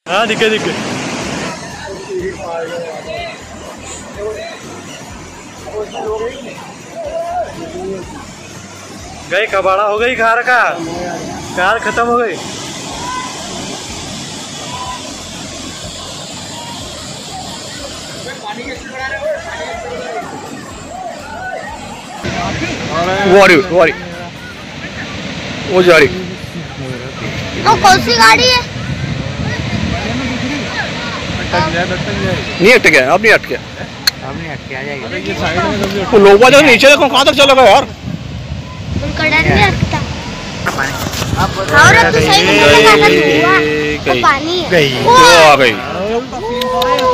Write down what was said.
हाँ दिखे दिखे। गई कबाड़ा हो गई कार का, कार खत्म हो गई। वो जा रही। वो कौन सी गाड़ी है? नहीं अटके, अब नहीं अटके, अब नहीं अटके, आ जाएगी। वो लोग जो नीचे देखो कहाँ तक चलेगा यार। उनका डर नहीं लगता। और अब तो सही में लगा था, धुआं, वो पानी है। वो आ गई।